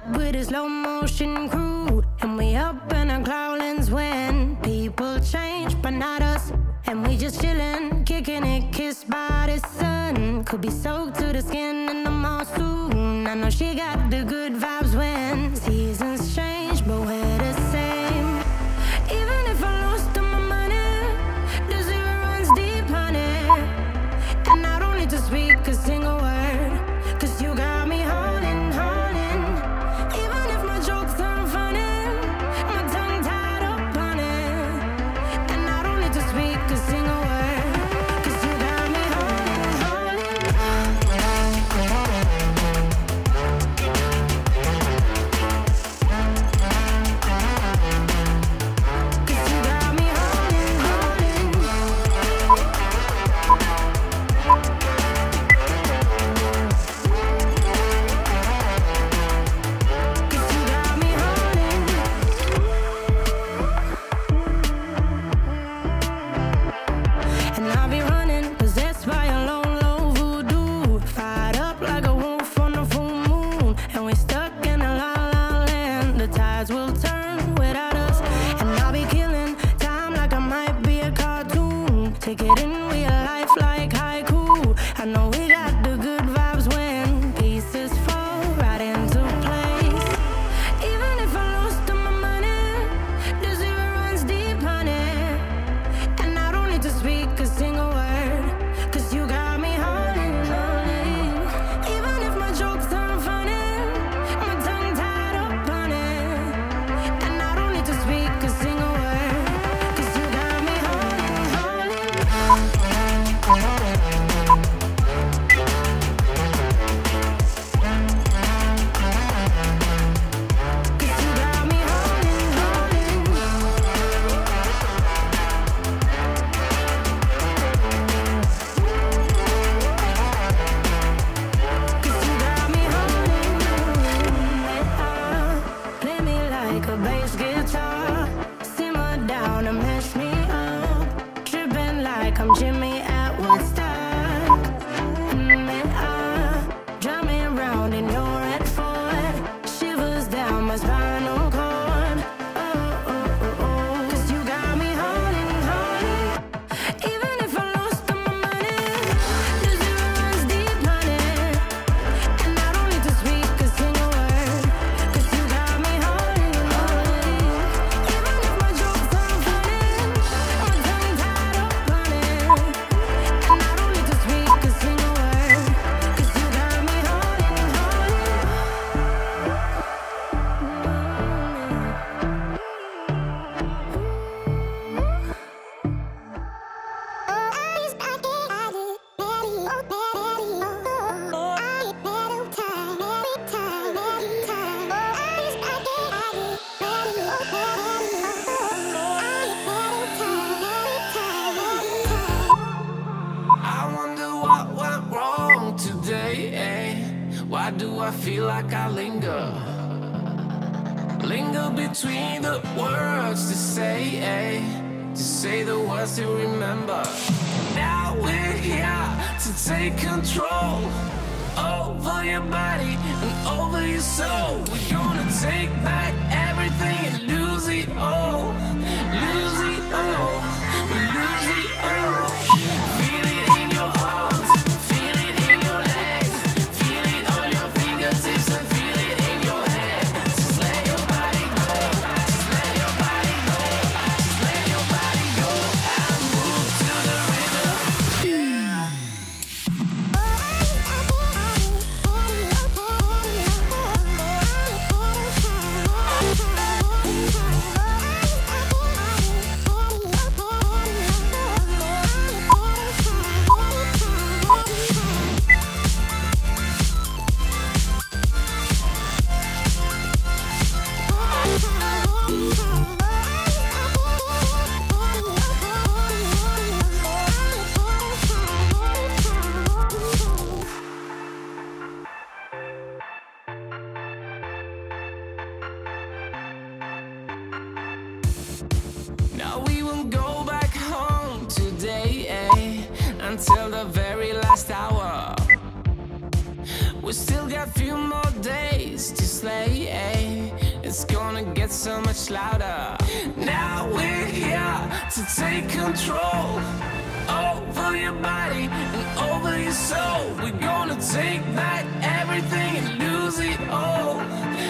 with a slow motion crew, and we up in our cloudlands when people change, but not us. And we just chillin', kicking it, kissed by the sun. Could be soaked to the skin in the monsoon. I know she got the good vibes when seasons change, but we're the same. Even if I lost all my money, the zero runs deep, honey. And I don't need to speak a single word, 'cause you got me holding, holding. Even if my jokes aren't funny, my tongue tied up on it. And I don't need to speak a single word, 'cause you got me holding, holding. 'Cause you got me holding, and I'll be running, possessed by a low, low voodoo. Fired up like a wolf on the full moon, and we're stuck in a la la land. The tides will turn without us, and I'll be killing time like I might be a cartoon. Take it in real life like haiku. I know we got the good vibes when pieces fall right into place. Even if I lost all my money, the zero runs deep, honey. And I don't need to speak a single word, 'cause you got me holding, holding. Even if my jokes aren't funny, my tongue tied up on it. And I don't need to speak a single word, 'cause you got me holding, holding. 'Cause you got me holding, play me like a bass guitar, simmer down and mess me up, tripping like I'm Jimmy at Woodstock. Drive me around in your red Ford, shivers down my spinal cord. Oh, oh, oh, oh. 'Cause you got me holding, holding. Even if I lost all my money, the zero runs deep, honey. And I don't need to speak a single word, 'cause you got me holding, holding. Even if my jokes aren't funny, my tongue tied up on it. And I don't need to speak a single word, 'cause you got me holding, holding. I wonder what went wrong today, eh? Why do I feel like I linger? Linger between the words to say, eh? To say the words to remember. Now we're here to take control over your body and over your soul. We're gonna take back everything and lose it all. Lose it all. Lose it all. Feel it in your arms, feel it in your legs, feel it on your fingertips and feel it in your head. Just let your body go, just let your body go, just let your body go and move to the rhythm. Now we won't go back home today, eh? Until the very last hour. We're We still got a few more days to slay. It's gonna get so much louder. Now we're here to take control over your body and over your soul. We're gonna take back everything and lose it all.